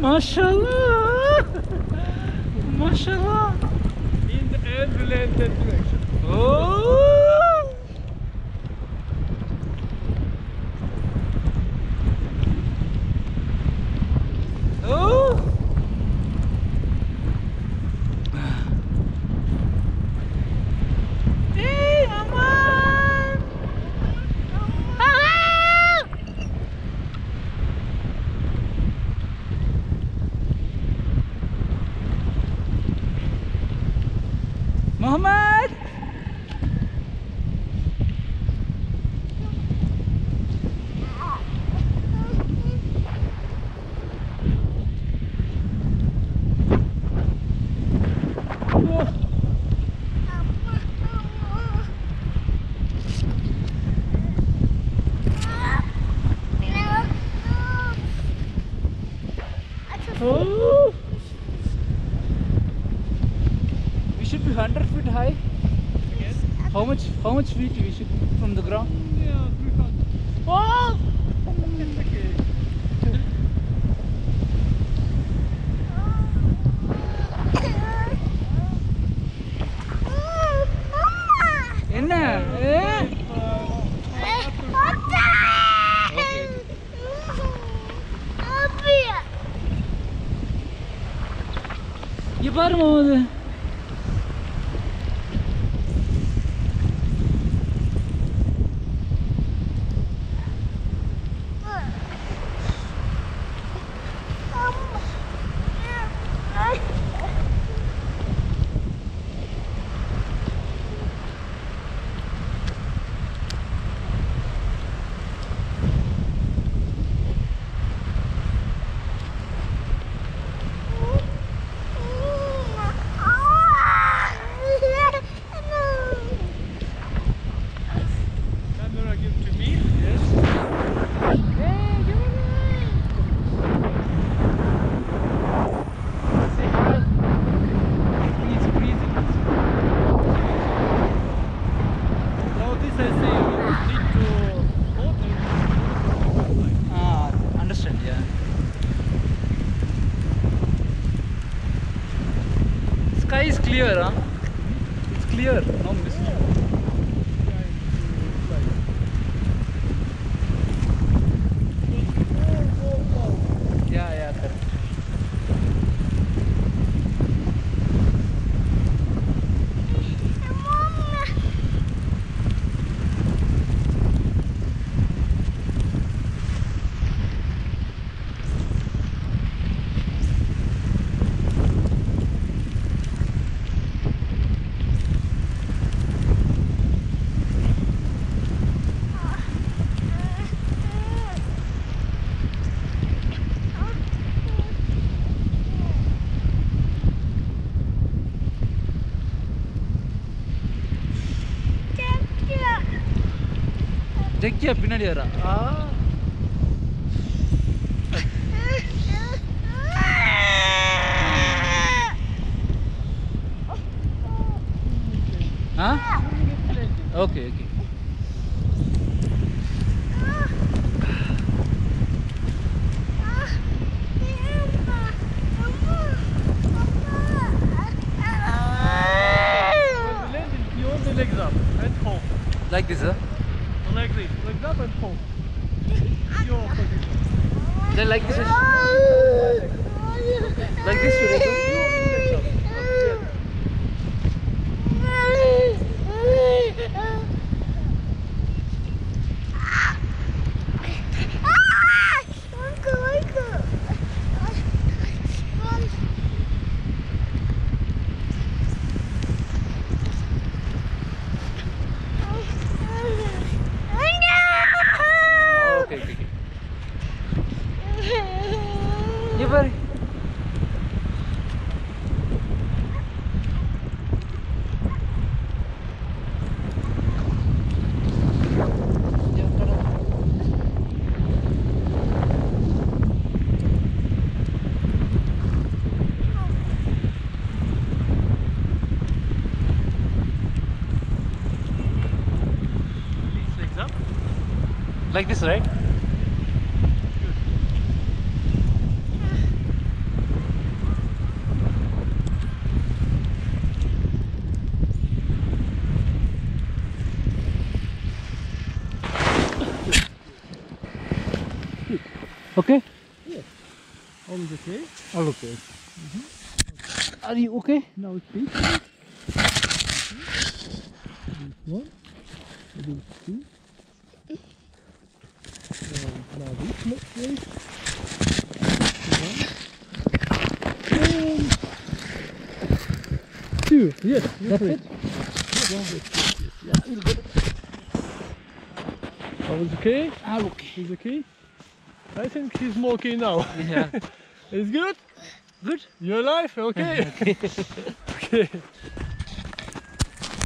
MashaAllah! MashaAllah! In the unrelented direction. Oh! Oh! Hey, Mama! Muhammad! Oh! We should be 100 feet high. Again? How much feet we should from the ground? Yeah, 300. Oh! Okay. என்ன இங்க பாரு மாமா Camera give to me. Yes. Say hi. Please, please. Now this I say you need to hold it. Ah, understand, yeah. Sky is clear, huh? It's clear, no mist. Yeah, yeah, correct. ஜக்கியா பின்னாடி வரா ஆ okay okay Legs up and hold. Like this Like this. Like that and hold. Your position. Then like this like this should I do? Legs up. Okay, okay, okay. You buddy. Release legs up. Like this, right? Okay? All is okay. All okay. Are you okay? Now it's feet. One. Maybe two. Now this next place. One. And two. Yes, That's it? Yeah, we'll go. That was okay? I'm okay. He's okay? I think he's more okay now. Yeah. It's good? Good? You're alive? Okay. Okay. Okay.